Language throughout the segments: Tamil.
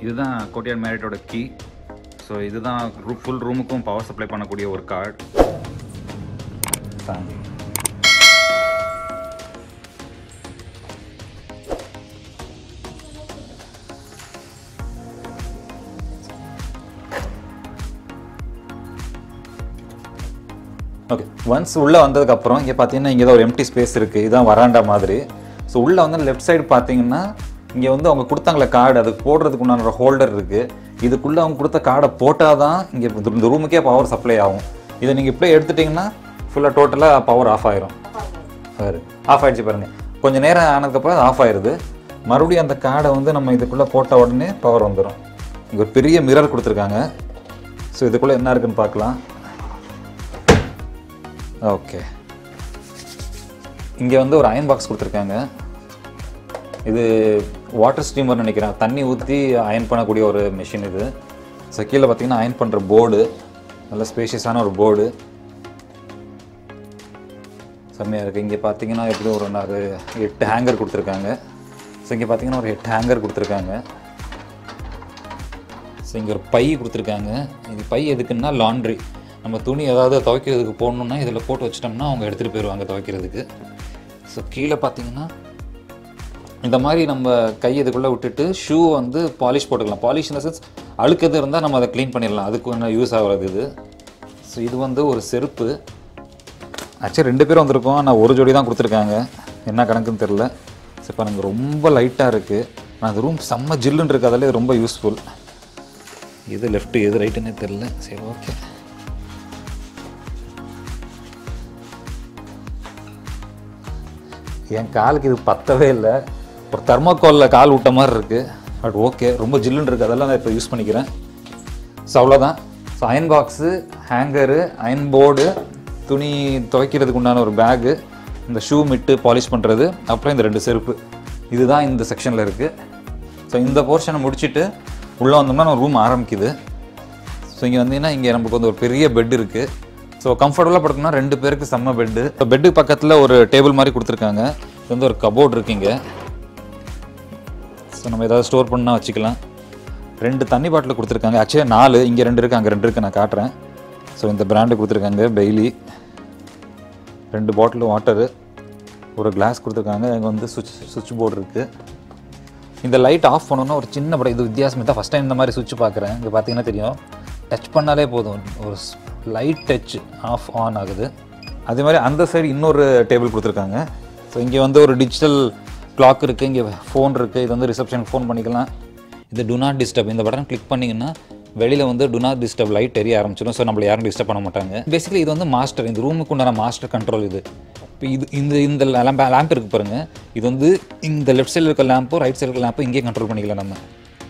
இதுதான் கோர்ட்யார்ட் மேரிட்டோட கீ. ஸோ இதுதான் ஃபுல் ரூமுக்கும் பவர் சப்ளை பண்ணக்கூடிய ஒரு கார்டு. ஓகே, ஒன்ஸ் உள்ளே வந்ததுக்கப்புறம் இங்கே பார்த்தீங்கன்னா இங்கே தான் ஒரு எம்டி ஸ்பேஸ் இருக்குது. இதுதான் வராண்டா மாதிரி. ஸோ உள்ளே வந்து லெஃப்ட் சைடு பார்த்தீங்கன்னா இங்கே வந்து அவங்க கொடுத்தாங்களே கார்டு, அதுக்கு போடுறதுக்கு உண்டான ஹோல்டர் இருக்குது. இதுக்குள்ளே அவங்க கொடுத்த கார்டை போட்டால் தான் இங்கே இந்த ரூமுக்கே பவர் சப்ளை ஆகும். இதை நீங்கள் இப்படியே எடுத்துட்டிங்கன்னா ஃபுல்லாக டோட்டலாக பவர் ஆஃப் ஆயிரும். சரி, ஆஃப் ஆகிடுச்சு பாருங்கள். கொஞ்சம் நேரம் ஆனதுக்கப்புறம் அது ஆஃப் ஆயிடுது. மறுபடியும் அந்த கார்டை வந்து நம்ம இதுக்குள்ளே போட்ட உடனே பவர் வந்துடும். இங்கே ஒரு பெரிய மிரர் கொடுத்துருக்காங்க. ஸோ இதுக்குள்ளே என்ன இருக்குதுன்னு பார்க்கலாம். ஓகே, இங்கே வந்து ஒரு அயன் பாக்ஸ் கொடுத்துருக்காங்க. இது வாட்டர் ஸ்டீமர் நினைக்கிறேன், தண்ணி ஊற்றி அயன் பண்ணக்கூடிய ஒரு மிஷின் இது. ஸோ கீழே பார்த்தீங்கன்னா அயன் பண்ணுற போர்டு, நல்ல ஸ்பேஷியஸான ஒரு போர்டு, செம்மையாக இருக்குது. இங்கே பார்த்தீங்கன்னா எப்படி ஒரு 8 ஹேங்கர் கொடுத்துருக்காங்க. ஸோ இங்கே பார்த்தீங்கன்னா ஒரு 8 ஹேங்கர் கொடுத்துருக்காங்க. ஸோ இங்கே ஒரு பை கொடுத்துருக்காங்க. இது பை எதுக்குன்னா லாண்ட்ரி, நம்ம துணி ஏதாவது துவைக்கிறதுக்கு போடணுன்னா இதில் போட்டு வச்சிட்டோம்னா அவங்க எடுத்துகிட்டு போயிடுவாங்க துவைக்கிறதுக்கு. ஸோ கீழே பார்த்தீங்கன்னா இந்த மாதிரி நம்ம கை இதுக்குள்ளே விட்டுட்டு ஷூ வந்து பாலிஷ் போட்டுக்கலாம். பாலிஷ் இந்த சென்ஸ் அழுக்கு எது இருந்தால் நம்ம அதை க்ளீன் பண்ணிடலாம், அதுக்கு ஒன்று யூஸ் ஆகிறது இது. ஸோ இது வந்து ஒரு செருப்பு. ஆக்சுவலி 2 பேரும் வந்திருக்கோம், ஆனால் ஒரு ஜோடி தான் கொடுத்துருக்காங்க, என்ன கணக்குன்னு தெரில. ஸோ இப்போ எனக்கு ரொம்ப லைட்டாக இருக்குது. ஆனால் அந்த ரூம் செம்ம ஜில்லுன்னு இருக்குது, அதில் ரொம்ப யூஸ்ஃபுல். எது லெஃப்ட்டு எது ரைட்டுன்னே தெரில. சரி, ஓகே. என் காலுக்கு இது பத்தவே இல்லை. ஒரு தெர்மோகாலில் கால் விட்ட மாதிரி இருக்குது. பட் ஓகே, ரொம்ப ஜில்லுன்னு இருக்குது, அதெல்லாம் நான் இப்போ யூஸ் பண்ணிக்கிறேன். ஸோ அவ்வளோதான். So iron box, hanger, iron board, துணி துவைக்கிறதுக்கு உண்டான ஒரு பேகு, இந்த ஷூ மிட்டு பாலிஷ் பண்ணுறது, அப்புறம் இந்த 2 செருப்பு, இதுதான் இந்த செக்ஷனில் இருக்குது. ஸோ இந்த போர்ஷனை முடிச்சுட்டு உள்ளே வந்தோம்னா நம்ம ரூம் ஆரம்பிக்குது. ஸோ இங்கே வந்தீங்கன்னா இங்கே நமக்கு வந்து ஒரு பெரிய பெட் இருக்குது. ஸோ கம்ஃபர்டபுளாக படுக்கணும்னா 2 பேருக்கு செம்ம பெட்டு. இப்போ பெட்டு பக்கத்தில் ஒரு டேபிள் மாதிரி கொடுத்துருக்காங்க. இது வந்து ஒரு கபோர்டு இருக்குங்க. ஸோ நம்ம ஏதாவது ஸ்டோர் பண்ணால் வச்சுக்கலாம். 2 தண்ணி பாட்டில் கொடுத்துருக்காங்க. ஆக்சுவலி 4, இங்கே 2 இருக்குது, அங்கே 2 இருக்குது, நான் காட்டுறேன். ஸோ இந்த பிராண்டு கொடுத்துருக்காங்க, பெய்லி. 2 பாட்டில் வாட்டரு, ஒரு கிளாஸ் கொடுத்துருக்காங்க. இங்கே வந்து சுவிட்ச் போர்டு இருக்குது. இந்த லைட் ஆஃப் பண்ணணுன்னா ஒரு சின்ன படம், இது வித்தியாசம் தான், ஃபஸ்ட் டைம் இந்த மாதிரி சுவிட்ச் பார்க்குறேன். இங்கே பார்த்தீங்கன்னா தெரியும், டச் பண்ணாலே போதும், ஒரு லைட் டச் ஆஃப் ஆன் ஆகுது. அதே மாதிரி அந்த சைடு இன்னொரு டேபிள் கொடுத்துருக்காங்க. ஸோ இங்கே வந்து ஒரு டிஜிட்டல் கிளாக் இருக்குது, இங்கே ஃபோன் இருக்குது. இது வந்து ரிசப்ஷனுக்கு ஃபோன் பண்ணிக்கலாம். இது டு நாட் டிஸ்டர்ப், இந்த பட்டன் கிளிக் பண்ணிங்கன்னா வெளியில் வந்து டு நாட் டிஸ்டர்ப் லைட் எரிய ஆரம்பிச்சிடும். ஸோ நம்மளை யாரும் டிஸ்டர்ப் பண்ண மாட்டாங்க. பேசிக்கலி இது வந்து மாஸ்டர், இந்த ரூமுக்கு உண்டான மாஸ்டர் கண்ட்ரோல் இது. இப்போ இந்த லேம்ப் இருக்குது பாருங்கள், இது வந்து இந்த லெஃப்ட் சைடில் இருக்க லேம்போ ரைட் சைடில் இருக்க லேம்போ இங்கே கண்ட்ரோல் பண்ணிக்கலாம். நம்ம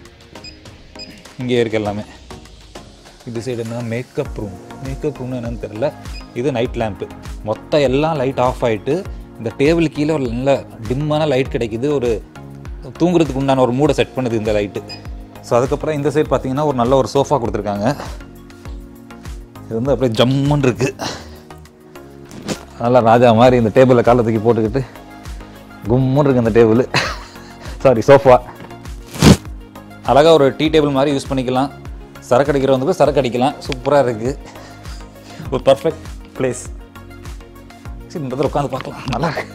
இங்கே இருக்க எல்லாமே. இது சைடு என்ன மேக்கப் ரூம்னு என்னன்னு தெரில. இது நைட் லேம்ப்பு. மொத்தம் எல்லாம் லைட் ஆஃப் ஆகிட்டு இந்த டேபிள் கீழே ஒரு நல்ல டிம்மான லைட் கிடைக்கிது. ஒரு தூங்குறதுக்கு உண்டான ஒரு மூடை செட் பண்ணுது இந்த லைட்டு. ஸோ அதுக்கப்புறம் இந்த சைடு பார்த்தீங்கன்னா ஒரு நல்ல ஒரு சோஃபா கொடுத்துருக்காங்க. இது வந்து அப்படியே ஜம்முன்னு இருக்குது, நல்லா ராஜா மாதிரி. இந்த டேபிளில் காலை தூக்கி போட்டுக்கிட்டு கும்முன்னு இருக்குது இந்த டேபிள், சாரி சோஃபா. அழகாக ஒரு டீ டேபிள் மாதிரி யூஸ் பண்ணிக்கலாம். சரக்கு அடிக்கிறவங்க போய் சரக்கு அடிக்கலாம். சூப்பராக இருக்குது, ஒரு பர்ஃபெக்ட் பிளேஸ். சரி, இந்த இடத்துல உட்காந்து பார்க்கலாம், நல்லா இருக்கு.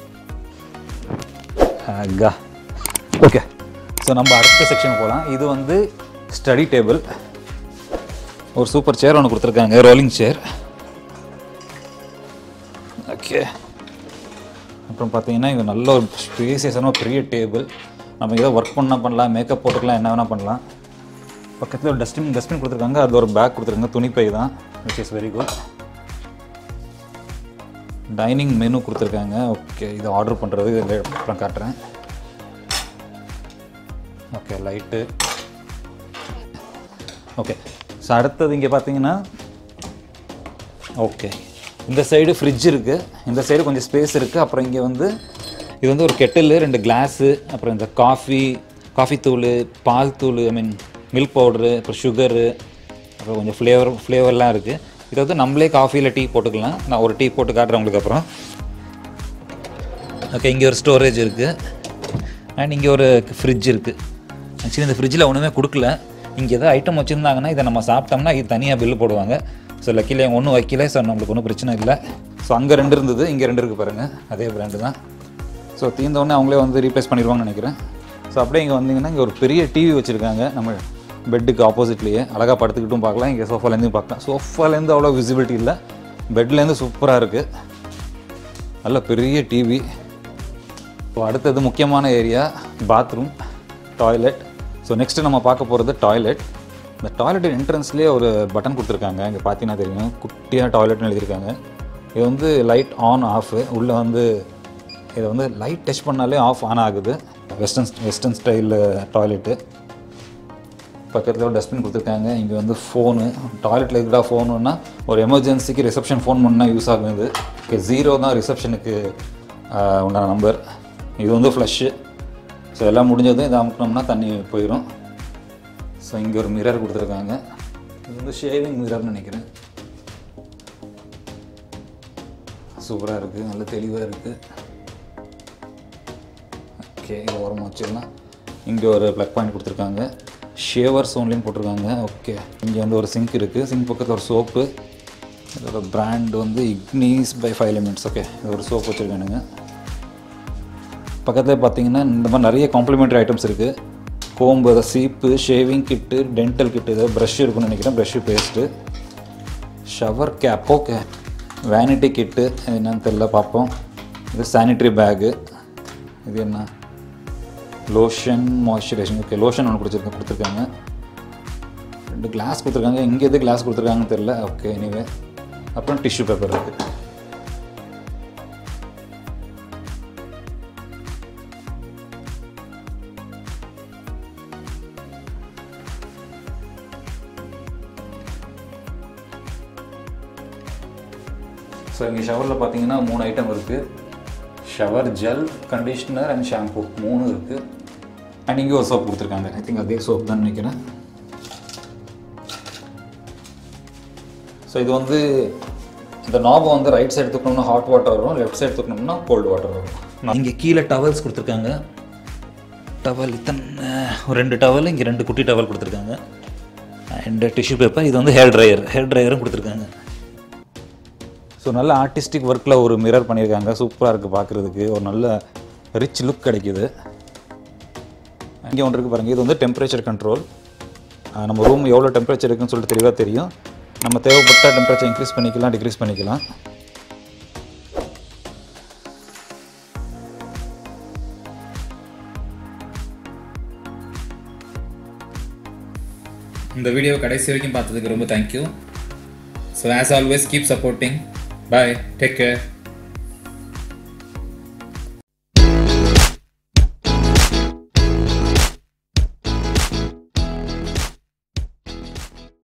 ஓகே, ஸோ நம்ம அடுத்த செக்ஷன் போகலாம். இது வந்து ஸ்டடி டேபிள். ஒரு சூப்பர் சேர் ஒன்று கொடுத்துருக்காங்க, ரோலிங் சேர். ஓகே, அப்புறம் பார்த்தீங்கன்னா இது நல்ல ஒரு ஸ்பேசியஸான பெரிய டேபிள். நம்ம ஏதோ ஒர்க் பண்ணலாம், மேக்கப் போட்டுக்கலாம், என்ன வேணால் பண்ணலாம். பக்கத்தில் ஒரு டஸ்ட்பின் கொடுத்துருக்காங்க. அது ஒரு பேக் கொடுத்துருக்காங்க, துணிப்பை தான், which is very good. Dining menu கொடுத்துருக்காங்க. ஓகே, இது ஆர்டர் பண்ணுறது இதில் அப்புறம் காட்டுறேன். Okay, light. ஓகே, ஸோ அடுத்தது இங்கே பார்த்தீங்கன்னா ஓகே இந்த சைடு ஃப்ரிட்ஜ் இருக்குது, இந்த சைடு கொஞ்சம் ஸ்பேஸ் இருக்குது. அப்புறம் இங்கே வந்து இது வந்து ஒரு கெட்டில், 2 கிளாஸு, அப்புறம் இந்த காஃபி தூள், பால் தூள், ஐ மீன் மில்க் பவுட்ரு, அப்புறம் சுகரு, அப்புறம் கொஞ்சம் ஃப்ளேவர்லாம் இருக்குது. இதை வந்து நம்மளே காஃபியில் டீ போட்டுக்கலாம். நான் ஒரு டீ போட்டு காட்டுறேன் உங்களுக்கு அப்புறம். ஓகே, இங்கே ஒரு ஸ்டோரேஜ் இருக்குது அண்ட் இங்கே ஒரு ஃப்ரிட்ஜ் இருக்குது. ஆக்சுவலி இந்த ஃப்ரிட்ஜில் ஒன்றுமே கொடுக்கல. இங்கே எதாவது ஐட்டம் வச்சுருந்தாங்கன்னா இதை நம்ம சாப்பிட்டோம்னா இது தனியாக பில்லு போடுவாங்க. ஸோ லக்கில் ஒன்றும் வைக்கல. ஸோ நம்மளுக்கு ஒன்றும் பிரச்சனை இல்லை. ஸோ அங்கே 2 இருந்தது, இங்கே 2 இருக்குது பாருங்கள். அதே பிராண்டு தான். ஸோ தீர்ந்தோடனே அவங்களே வந்து ரீப்ளேஸ் பண்ணிடுவாங்கன்னு நினைக்கிறேன். ஸோ அப்படியே இங்கே வந்தீங்கன்னா இங்கே ஒரு பெரிய டிவி வச்சுருக்காங்க. நம்ம பெட்டுக்கு ஆப்போசிட்லேயே அழகாக படுத்துக்கிட்டும் பார்க்கலாம். இங்கே சோஃபாலேருந்து பார்க்கலாம். சோஃபாலேருந்து அவ்வளோ விசிபிலிட்டி இல்லை, பெட்லேருந்து சூப்பராக இருக்குது. நல்ல பெரிய டிவி. ஸோ அடுத்தது முக்கியமான area bathroom, toilet. So next நம்ம பார்க்க போகிறது டாய்லெட். இந்த டாய்லெட் என்ட்ரன்ஸ்லேயே ஒரு பட்டன் கொடுத்துருக்காங்க. இங்கே பார்த்தீங்கன்னா தெரியும், குட்டியாக டாய்லெட்னு எழுதியிருக்காங்க. இது வந்து லைட் ஆன் ஆஃபு. உள்ளே வந்து இதை வந்து லைட் டச் பண்ணாலே ஆஃப் ஆன் ஆகுது. வெஸ்டர்ன் ஸ்டைலில் டாய்லெட்டு. பக்கத்தில் ஒரு டஸ்ட்பின் கொடுத்துருக்காங்க. இங்கே வந்து ஃபோனு, டாய்லெட்டில் இருக்கிறா ஃபோனுன்னா ஒரு எமர்ஜென்சிக்கு ரிசப்ஷன் ஃபோன் பண்ணால் யூஸ் ஆகுது. ஓகே, 0 தான் ரிசப்ஷனுக்கு உண்டான நம்பர். இது வந்து ஃப்ளஷ்ஷு. ஸோ எல்லாம் முடிஞ்சதும் இதை அமுக்கினோம்னா தண்ணி போயிடும். ஸோ இங்கே ஒரு மிரர் கொடுத்துருக்காங்க. இது வந்து ஷேவிங் மிரர்னு நினைக்கிறேன். சூப்பராக இருக்குது, நல்ல தெளிவாக இருக்குது. ஓகே, இதை ஓரமாக வச்சிடலாம். இங்கே ஒரு ப்ளக் பாயிண்ட் கொடுத்துருக்காங்க. ஷேவர்ஸ் ஓன்லின்னு போட்டிருக்காங்க. ஓகே, இங்கே வந்து ஒரு சிங்க் இருக்குது. சிங்க் பக்கத்தில் ஒரு சோப்பு. இதோட பிராண்ட் வந்து இக்னிஸ் பை 5 எலிமெண்ட்ஸ். ஓகே, இது ஒரு சோப் வச்சுருக்கானுங்க. பக்கத்தில் பார்த்தீங்கன்னா இந்த மாதிரி நிறைய காம்ப்ளிமெண்ட்ரி ஐட்டம்ஸ் இருக்குது. கோம்பு, சீப்பு, ஷேவிங் கிட்டு, டென்டல் கிட்டு, ஏதாவது ப்ரஷ் இருக்குன்னு நினைக்கிறேன். Brush, paste, shower cap. Okay, vanity kit என்னன்னு தெரியல, பார்ப்போம். இது சானிட்ரி பேகு. இது என்ன, லோஷன், மாய்ஸ்சரைசேஷன். ஓகே, லோஷன் ஒன்று கொடுத்துருக்காங்க. 2 கிளாஸ் கொடுத்துருக்காங்க. இங்கே எது கிளாஸ் கொடுத்துருக்காங்கன்னு தெரியல. Okay, anyway. அப்புறம் டிஷ்யூ பேப்பர் இருக்குது. ஸோ இங்கே ஷவரில் பார்த்தீங்கன்னா 3 ஐட்டம் இருக்குது. Shower gel, conditioner and shampoo 3 இருக்குது. அண்ட் இங்கே ஒரு சோப் கொடுத்துருக்காங்க. ஐ திங்க் அதே சோப் தான் நினைக்கிறேன். ஸோ இது வந்து இந்த நாபை வந்து ரைட் சைடு தூக்கணும்னா ஹாட் வாட்டர் வரும், லெஃப்ட் சைடு தூக்கணும்னா கோல்டு வாட்டர் வரும். இங்கே கீழே டவல்ஸ் கொடுத்துருக்காங்க. டவல் இத்தனை 2 டவல், இங்கே 2 குட்டி டவல் கொடுத்துருக்காங்க. And tissue paper. இது வந்து ஹேர் ட்ரையரும் கொடுத்துருக்காங்க. ஸோ நல்ல ஆர்டிஸ்டிக் ஒர்க்கில் ஒரு மிரர் பண்ணியிருக்காங்க. சூப்பராக இருக்குது பார்க்குறதுக்கு. ஒரு நல்ல ரிச் லுக் கிடைக்கிது. இங்கே ஒன்று இருக்குது பாருங்கள். இது வந்து டெம்பரேச்சர் கண்ட்ரோல். நம்ம ரூம் எவ்வளோ டெம்பரேச்சர் இருக்குன்னு சொல்லிட்டு தெளிவாக தெரியும். நம்ம தேவைப்பட்ட டெம்பரேச்சர் இன்க்ரீஸ் பண்ணிக்கலாம், டிக்ரீஸ் பண்ணிக்கலாம். இந்த வீடியோ கடைசி வரைக்கும் பார்த்ததுக்கு ரொம்ப thank you. So as always keep supporting. Bye. Take care.